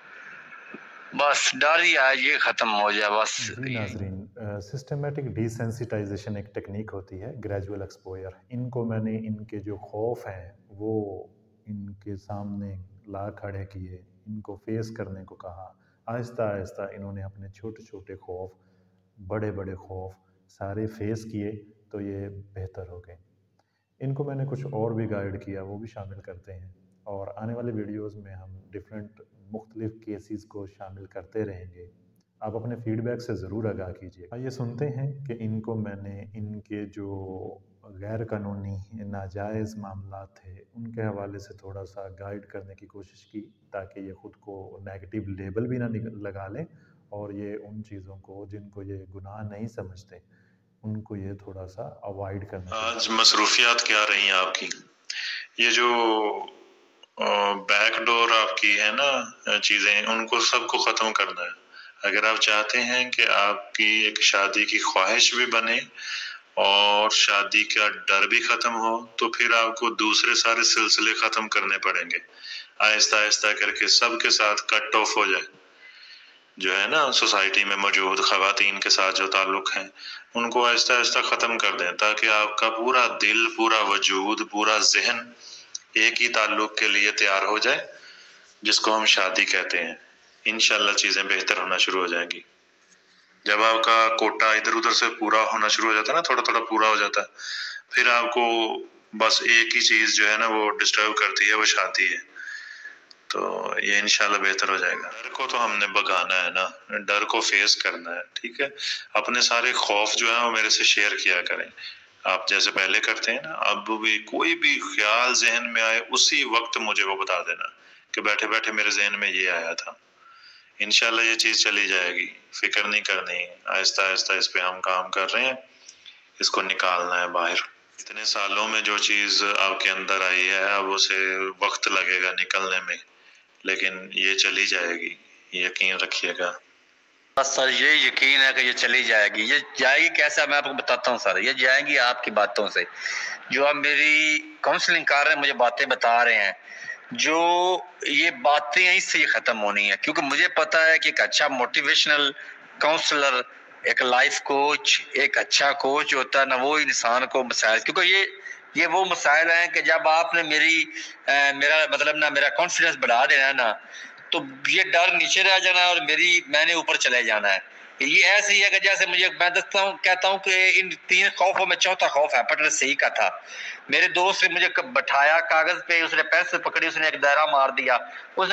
Speaker 2: بس ڈر ہی ہے یہ ختم ہو جائے بس۔
Speaker 1: جی ناظرین، سسٹمیٹک ڈی سینسیٹائزیشن ایک ٹیکنیک ہوتی ہے، گریجول ایکسپوئر، ان کو میں نے ان کے جو خوف ہیں وہ ان کے سامنے لا کھڑے کیے، ان کو فیس کرنے کو کہا، آہستہ آہستہ انہوں نے اپنے چھوٹے چھوٹے خوف بڑے بڑے خوف سارے فیس کیے تو یہ بہتر ہو گئے۔ ان کو میں نے کچھ اور بھی گائیڈ کیا، وہ بھی شامل کرتے ہیں، اور آنے والے ویڈیوز میں ہم ڈیفرنٹ مختلف کیسز کو شامل کرتے رہیں گے۔ آپ اپنے فیڈ بیک سے ضرور آگاہ کیجیے۔ آئیے سنتے ہیں کہ ان کو میں نے ان کے جو غیر قانونی ناجائز معاملات تھے ان کے حوالے سے تھوڑا سا گائیڈ کرنے کی کوشش کی، تاکہ یہ خود کو نیگیٹو لیبل بھی نہ لگا لیں اور یہ ان چیزوں کو جن کو یہ گناہ نہیں سمجھتے ان کو یہ تھوڑا سا اوائڈ کرنا۔
Speaker 3: آج مصروفیات کیا رہی ہیں آپ کی؟ یہ جو بیک ڈور آپ کی ہے نا چیزیں، ان کو سب کو ختم کرنا ہے۔ اگر آپ چاہتے ہیں کہ آپ کی ایک شادی کی خواہش بھی بنے اور شادی کا ڈر بھی ختم ہو تو پھر آپ کو دوسرے سارے سلسلے ختم کرنے پڑیں گے، آہستہ آہستہ کر کے سب کے ساتھ کٹ آف ہو جائے۔ جو ہے نا سوسائٹی میں موجود خواتین کے ساتھ جو تعلق ہیں ان کو آہستہ آہستہ ختم کر دیں، تاکہ آپ کا پورا دل، پورا وجود، پورا ذہن ایک ہی تعلق کے لیے تیار ہو جائے، جس کو ہم شادی کہتے ہیں۔ انشاءاللہ چیزیں بہتر ہونا شروع ہو جائیں گی۔ جب آپ کا کوٹا ادھر ادھر سے پورا ہونا شروع ہو جاتا ہے نا، تھوڑا تھوڑا پورا ہو جاتا ہے، پھر آپ کو بس ایک ہی چیز جو ہے نا وہ ڈسٹرب کرتی ہے، وہ شادی ہے۔ تو یہ انشاءاللہ بہتر ہو جائے گا۔ ڈر کو تو ہم نے بگانا ہے نا، ڈر کو فیس کرنا ہے، ٹھیک ہے؟ اپنے سارے خوف جو ہیں وہ میرے سے شیئر کیا کریں، آپ جیسے پہلے کرتے ہیں نا، اب بھی کوئی بھی خیال ذہن میں آئے اسی وقت مجھے وہ بتا دینا کہ بیٹھے بیٹھے میرے ذہن میں یہ آیا تھا۔ انشاءاللہ یہ چیز چلی جائے گی، فکر نہیں کرنی، آہستہ آہستہ اس پہ ہم کام کر رہے ہیں، اس کو نکالنا ہے باہر۔ اتنے سالوں میں جو چیز آپ کے اندر آئی ہے اب اسے وقت لگے گا نکلنے میں، لیکن یہ چلی جائے گی، یقین رکھیے گا۔
Speaker 2: بس سر یہ یقین ہے کہ یہ چلی جائے گی۔ یہ جائے گی کیسا میں آپ کو بتاتا ہوں سر، یہ جائے گی آپ کی باتوں سے، جو آپ میری کاؤنسلنگ کر رہے ہیں، مجھے باتیں بتا رہے ہیں، جو یہ باتیں ہیں اس سے یہ ختم ہونی ہے، کیونکہ مجھے پتا ہے کہ ایک اچھا موٹیویشنل کاؤنسلر، ایک لائف کوچ، ایک اچھا کوچ ہوتا ہے نا، وہ انسان کو مسائل، کیونکہ یہ یہ وہ مسائل ہیں کہ جب آپ نے میری میرا مطلب نا میرا کانفیڈنس بڑھا دینا ہے نا، تو یہ ڈر نیچے رہ جانا ہے اور میری میں نے اوپر چلے جانا ہے۔ یہ ایسے ہی ہے کہ جیسے مجھے میں دستا ہوں کہتا ہوں کہ ان تین خوفوں میں چوتھا خوف ہیپاٹائٹس سی کا تھا۔ میرے دوست نے مجھے بٹھایا کاغذ پہ، اس نے پینسل پکڑی، اس نے ایک دائرہ مار دیا، اس نے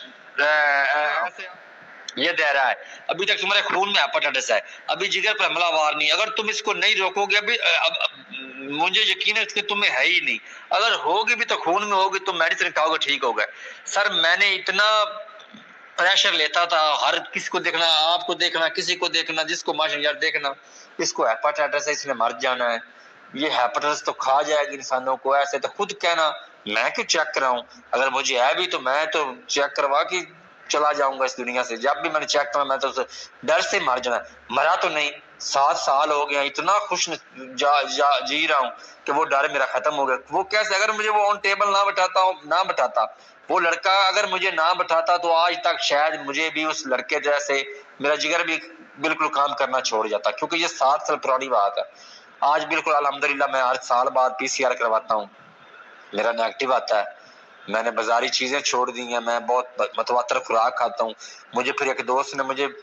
Speaker 2: کہا یہ دائرہ ہے، ابھی تک تمہارے خون میں ہیپاٹائٹس ہے، ابھی جگر پر حملہ وار نہیں، اگر تم اس کو نہیں روکو گے، ابھی اب مجھے یقین ہے کہ تمہیں ہے ہی نہیں، اگر ہوگی بھی تو خون میں ہوگی، تم میڈیسن کھاؤ گے ٹھیک ہوگا۔ سر میں نے اتنا پریشر لیتا تھا، ہر کس کو دیکھنا، آپ کو دیکھنا، کسی کو دیکھنا، جس کو ماشاء اللہ دیکھنا، اس کو ہیپاٹائٹس ہے، اس نے مر جانا ہے، یہ ہیپاٹائٹس تو کھا جائے گی انسانوں کو، ایسے تو خود کہنا میں کیوں چیک کراؤں، اگر مجھے ہے بھی تو میں تو چیک کروا کے چلا جاؤں گا اس دنیا سے، جب بھی میں نے چیک کرا میں تو ڈر سے مر جانا، مرا تو نہیں، سات سال ہو گیا اتنا خوش جا جا جی رہا ہوں کہ وہ ڈر میرا ختم ہو گیا۔ وہ کیسے، اگر مجھے وہ آن ٹیبل نہ بٹھاتا ہوں نہ بٹھاتا وہ لڑکا، اگر مجھے نہ بٹھاتا تو آج تک شاید مجھے بھی اس لڑکے جیسے میرا جگر بھی بالکل کام کرنا چھوڑ جاتا، کیونکہ یہ سات سال پرانی بات ہے۔ آج بالکل الحمدللہ میں ہر سال بعد پی سی آر کرواتا ہوں، میرا نیگیٹو آتا ہے، میں نے بازاری چیزیں چھوڑ دی ہیں، میں بہت متواتر خوراک کھاتا ہوں۔ مجھے پھر ایک دوست نے مجھے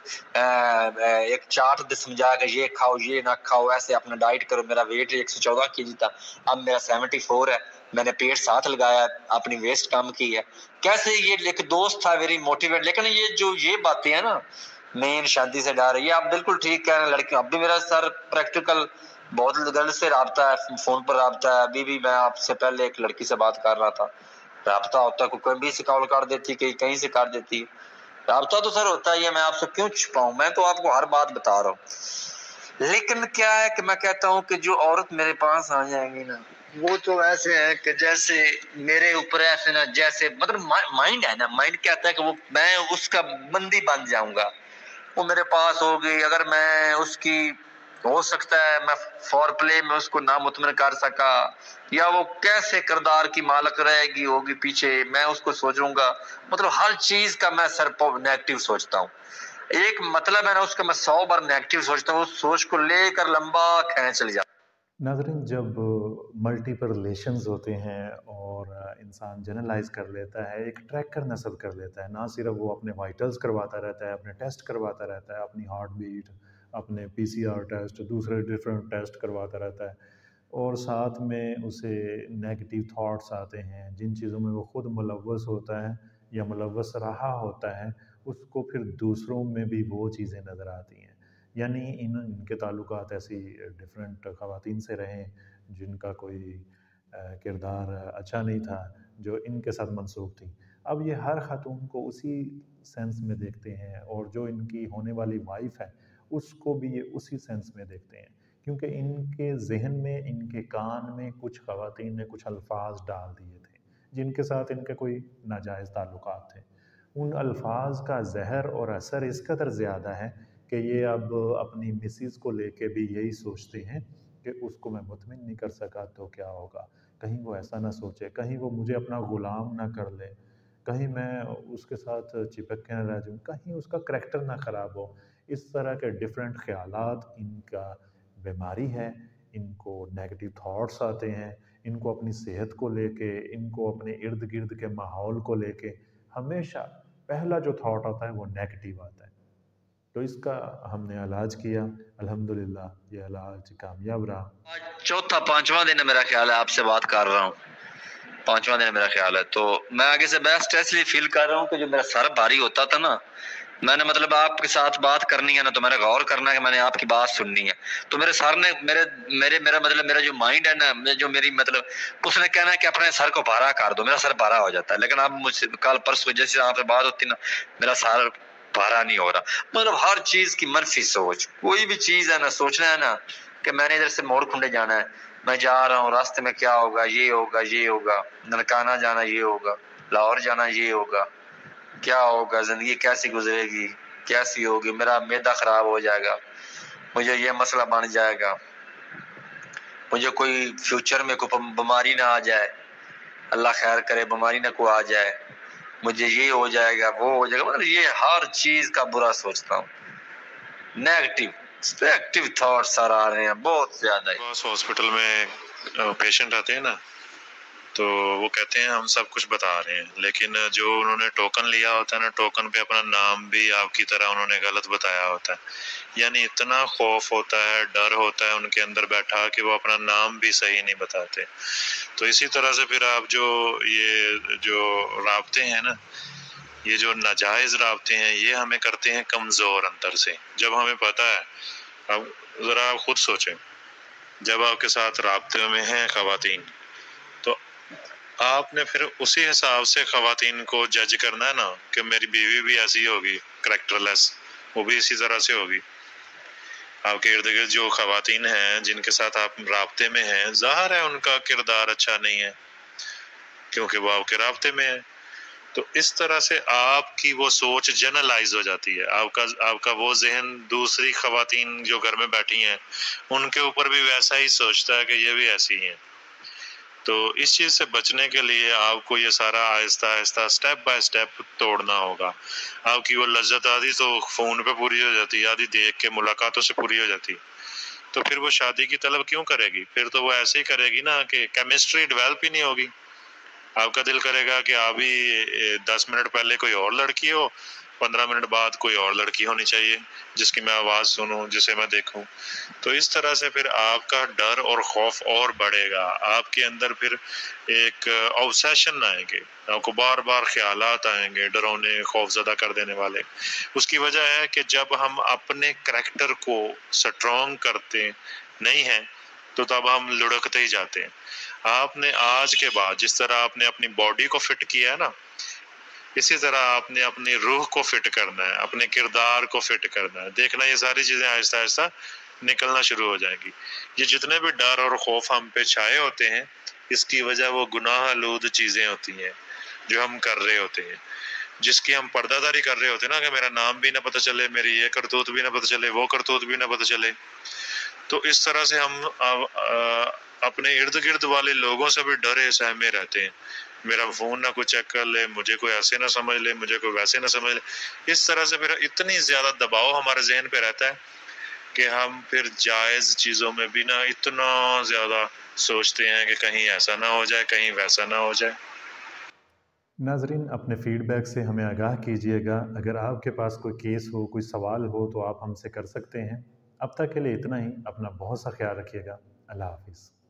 Speaker 2: ایک چارٹ سمجھایا کہ یہ کھاؤ یہ نہ کھاؤ، ایسے اپنا ڈائٹ کرو۔ میرا ویٹ ایک سو چودہ کے جی تھا، اب میرا سیونٹی فور ہے، میں نے پیٹ ساتھ لگایا، اپنی ویسٹ کم کی ہے۔ کیسے یہ ایک دوست تھا ویری موٹیویٹ، لیکن یہ جو یہ باتیں ہیں نا مین شانتی سے ڈر رہی ہے، آپ بالکل ٹھیک کہہ رہے ہیں لڑکیوں، اب بھی میرا سر پریکٹیکل بہت گرل سے رابطہ ہے، فون پر رابطہ ہے، ابھی بھی میں آپ سے پہلے ایک لڑکی سے بات کر رہا تھا، رابطہ ہوتا ہے، کوئی بھی سے کال کر دیتی کہیں کہیں سے کر دیتی، رابطہ تو سر ہوتا ہی ہے، میں آپ سے کیوں چھپاؤں، میں تو آپ کو ہر بات بتا رہا ہوں۔ لیکن کیا ہے کہ میں کہتا ہوں کہ جو عورت میرے پاس آ جائے گی نا وہ تو ایسے ہے کہ جیسے میرے اوپر ایسے نا، جیسے مطلب مائنڈ ہے نا، مائنڈ کہتا ہے کہ وہ میں اس کا بندی بن جاؤں گا، وہ میرے پاس ہوگی، اگر میں اس کی ہو سکتا ہے میں فور پلے میں اس کو نامطمئن کر سکا، یا وہ کیسے کردار کی مالک رہے گی ہوگی پیچھے، میں اس کو سوچوں گا، مطلب ہر چیز کا میں سر نیگیٹو سوچتا ہوں، ایک مطلب ہے نا اس کا میں سو بار نیگیٹو سوچتا ہوں، اس سوچ کو لے کر لمبا کھینچ لے جاتا ہوں۔
Speaker 1: ناظرین، جب ملٹیپل ریلیشنز ہوتے ہیں اور انسان جنرلائز کر لیتا ہے، ایک ٹریکر نصب کر لیتا ہے، نہ صرف وہ اپنے وائٹلز کرواتا رہتا ہے، اپنے ٹیسٹ کرواتا رہتا ہے، اپنی ہارٹ بیٹ، اپنے پی سی آر ٹیسٹ، دوسرے ڈفرینٹ ٹیسٹ کرواتا رہتا ہے، اور ساتھ میں اسے نیگیٹو تھاٹس آتے ہیں جن چیزوں میں وہ خود ملوث ہوتا ہے یا ملوث رہا ہوتا ہے، اس کو پھر دوسروں میں بھی وہ چیزیں نظر آتی ہیں، یعنی ان ان کے تعلقات ایسی ڈفرینٹ خواتین سے رہیں جن کا کوئی کردار اچھا نہیں تھا جو ان کے ساتھ منسوب تھی، اب یہ ہر خاتون کو اسی سینس میں دیکھتے ہیں، اور جو ان کی ہونے والی وائف ہے اس کو بھی یہ اسی سینس میں دیکھتے ہیں، کیونکہ ان کے ذہن میں، ان کے کان میں کچھ خواتین نے کچھ الفاظ ڈال دیے تھے جن کے ساتھ ان کے کوئی ناجائز تعلقات تھے، ان الفاظ کا زہر اور اثر اس قدر زیادہ ہے کہ یہ اب اپنی مسز کو لے کے بھی یہی سوچتے ہیں کہ اس کو میں مطمئن نہیں کر سکا تو کیا ہوگا، کہیں وہ ایسا نہ سوچے، کہیں وہ مجھے اپنا غلام نہ کر لے، کہیں میں اس کے ساتھ چپک کے نہ رہ جاؤں، کہیں اس کا کریکٹر نہ خراب ہو، اس طرح کے ڈفرینٹ خیالات ان کا بیماری ہے، ان کو نیگیٹو تھاٹس آتے ہیں، ان کو اپنی صحت کو لے کے، ان کو اپنے ارد گرد کے ماحول کو لے کے ہمیشہ پہلا جو تھاٹ آتا ہے وہ نیگیٹو آتا ہے۔ تو اس کا ہم نے علاج کیا، الحمدللہ یہ علاج کامیاب رہا۔
Speaker 2: چوتھا پانچواں دن میرا خیال ہے آپ سے بات کر رہا ہوں، پانچواں دن میرا خیال ہے، تو میں آگے سے بیسٹ اس لیے فیل کر رہا ہوں کہ جو میرا سر بھاری ہوتا تھا نا، میں نے مطلب آپ کے ساتھ بات کرنی ہے نا تو میں نے غور کرنا ہے کہ میں نے آپ کی بات سننی ہے، تو میرے سر نے میرے میرے میرا مطلب میرا جو مائنڈ ہے نا، جو میری مطلب اس نے کہنا ہے کہ اپنے سر کو بھارا کر دو، میرا سر بھارا ہو جاتا ہے، لیکن اب مجھ سے کل پرسوں جیسے آپ سے بات ہوتی نا میرا سر بھارا نہیں ہو رہا، مطلب ہر چیز کی منفی سوچ، کوئی بھی چیز ہے نا سوچنا ہے نا کہ میں نے ادھر سے موڑ کھنڈے جانا ہے، میں جا رہا ہوں راستے میں کیا ہوگا، یہ ہوگا یہ ہوگا، ننکانہ جانا یہ ہوگا، لاہور جانا یہ ہوگا، کیا ہوگا، زندگی کیسی گزرے گی، کیسی ہوگی، میرا معدہ خراب ہو جائے گا، مجھے یہ مسئلہ بن جائے گا، مجھے کوئی فیوچر میں کوئی بیماری نہ آ جائے، اللہ خیر کرے بیماری نہ کوئی آ جائے، مجھے یہ ہو جائے گا وہ ہو جائے گا، مطلب یہ ہر چیز کا برا سوچتا ہوں، نیگیٹو نیگیٹو تھاٹس سر آ رہے ہیں بہت زیادہ۔
Speaker 3: ہاسپٹل میں پیشنٹ آتے ہیں نا تو وہ کہتے ہیں ہم سب کچھ بتا رہے ہیں، لیکن جو انہوں نے ٹوکن لیا ہوتا ہے نا، ٹوکن پہ اپنا نام بھی آپ کی طرح انہوں نے غلط بتایا ہوتا ہے، یعنی اتنا خوف ہوتا ہے، ڈر ہوتا ہے ان کے اندر بیٹھا کہ وہ اپنا نام بھی صحیح نہیں بتاتے۔ تو اسی طرح سے پھر آپ جو یہ جو رابطے ہیں نا، یہ جو ناجائز رابطے ہیں، یہ ہمیں کرتے ہیں کمزور اندر سے، جب ہمیں پتہ ہے۔ اب ذرا آپ خود سوچیں، جب آپ کے ساتھ رابطے میں ہیں خواتین تو آپ نے پھر اسی حساب سے خواتین کو جج کرنا ہے نا کہ میری بیوی بھی ایسی ہوگی کریکٹر لیس، وہ بھی اسی طرح سے ہوگی، آپ کے ارد گرد جو خواتین ہیں جن کے ساتھ آپ رابطے میں ہیں، ظاہر ہے ان کا کردار اچھا نہیں ہے کیونکہ وہ آپ کے رابطے میں ہے. تو اس طرح سے آپ کی وہ سوچ جنرلائز ہو جاتی ہے. آپ کا آپ کا وہ ذہن دوسری خواتین جو گھر میں بیٹھی ہیں ان کے اوپر بھی ویسا ہی سوچتا ہے کہ یہ بھی ایسی ہیں. تو اس چیز سے بچنے کے لیے آپ کو یہ سارا آہستہ آہستہ سٹیپ بائی سٹیپ توڑنا ہوگا. آپ کی وہ لذت آدھی تو فون پہ پوری ہو جاتی، آدھی دیکھ کے ملاقاتوں سے پوری ہو جاتی، تو پھر وہ شادی کی طلب کیوں کرے گی؟ پھر تو وہ ایسے ہی کرے گی نا کہ کیمسٹری ڈیولپ ہی نہیں ہوگی. آپ کا دل کرے گا کہ ابھی دس منٹ پہلے کوئی اور لڑکی ہو، پندرہ منٹ بعد کوئی اور لڑکی ہونی چاہیے جس کی میں آواز سنوں، جسے میں دیکھوں. تو اس طرح سے پھر آپ کا ڈر اور خوف اور بڑھے گا. آپ کے اندر پھر ایک اوبسیشن آئیں گے، آپ کو بار بار خیالات آئیں گے ڈرونے، خوف زدہ کر دینے والے. اس کی وجہ ہے کہ جب ہم اپنے کریکٹر کو سٹرونگ کرتے نہیں ہیں تو تب ہم لڑکتے ہی جاتے ہیں. آپ نے آج کے بعد جس طرح آپ نے اپنی باڈی کو فٹ کیا ہے نا، اسی طرح آپ نے اپنی روح کو فٹ کرنا ہے، اپنے کردار کو فٹ کرنا ہے. دیکھنا یہ ساری چیزیں آہستہ آہستہ نکلنا شروع ہو جائیں گی. یہ جتنے بھی ڈر اور خوف ہم پہ چھائے ہوتے ہیں، اس کی وجہ وہ گناہ آلود چیزیں ہوتی ہیں جو ہم کر رہے ہوتے ہیں، جس کی ہم پردہ داری کر رہے ہوتے ہیں نا، کہ میرا نام بھی نہ پتہ چلے، میری یہ کرتوت بھی نہ پتہ چلے، وہ کرتوت بھی نہ پتہ چلے. تو اس طرح سے ہم اپنے ارد گرد والے لوگوں سے بھی ڈرے سہمے رہتے ہیں. میرا فون نہ کوئی چیک کر لے، مجھے کوئی ایسے نہ سمجھ لے، مجھے کوئی ویسے نہ سمجھ لے. اس طرح سے پھر اتنی زیادہ دباؤ ہمارے ذہن پہ رہتا ہے کہ ہم پھر جائز چیزوں میں بھی نہ اتنا زیادہ سوچتے ہیں کہ کہیں ایسا نہ ہو جائے، کہیں ویسا نہ ہو جائے.
Speaker 1: ناظرین، اپنے فیڈ بیک سے ہمیں آگاہ کیجیے گا. اگر آپ کے پاس کوئی کیس ہو، کوئی سوال ہو تو آپ ہم سے کر سکتے ہیں. اب تک کے لیے اتنا ہی. اپنا بہت سا خیال رکھیے گا. اللہ حافظ.